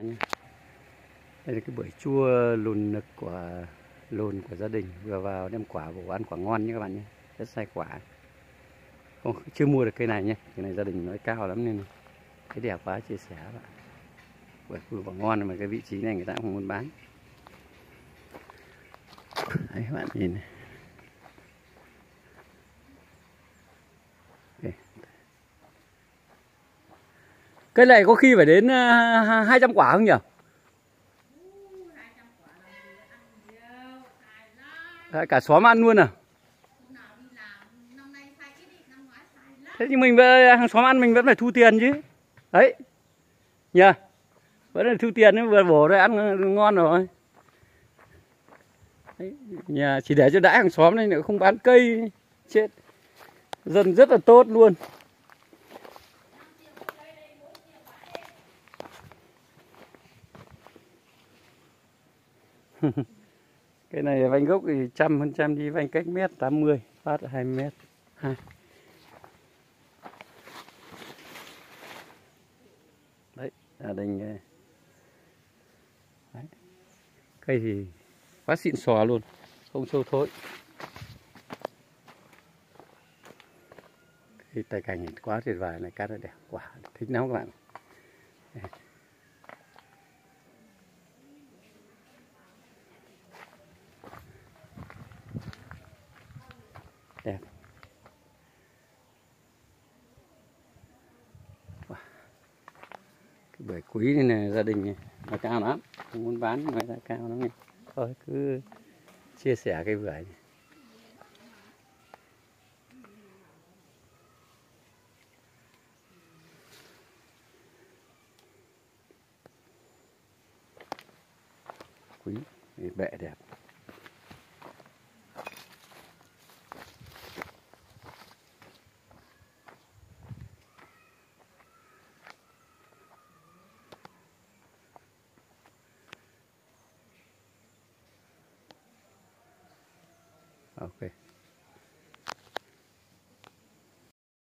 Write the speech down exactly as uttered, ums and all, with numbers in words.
Đây là cái bưởi chua lùn nực của lùn của gia đình vừa vào đem quả vào ăn quả ngon nhé các bạn nhé, rất sai quả. Không, chưa mua được cây này nhé, cây này gia đình nói cao lắm nên cái đẹp quá chia sẻ các bạn. Bưởi chua quả ngon mà cái vị trí này người ta cũng không muốn bán. Đấy các bạn nhìn này. Cây này có khi phải đến hai trăm quả không nhỉ? Đấy, cả xóm ăn luôn à? Thế nhưng mình hàng xóm ăn mình vẫn phải thu tiền chứ. Đấy nhờ, vẫn phải thu tiền, vừa bổ rồi ăn ngon rồi. Đấy, nhà chỉ để cho đãi hàng xóm này nữa, không bán cây chết. Dân rất là tốt luôn. Cái này vành gốc thì trăm phần trăm đi vành cách mét tám mươi, phát hai mét hai. Đấy, gia đình đấy. Cây thì quá xịn xò luôn, không sâu thối. Thì tài cảnh quá tuyệt vời này, cát nó đẹp quả, thích lắm các bạn. Đẹp. Wow. Cái bưởi quý này, này gia đình này, nó cao lắm, không muốn bán mà nó cao lắm này. Thôi cứ chia sẻ cái bưởi này. Quý, bẹ đẹp. Ok.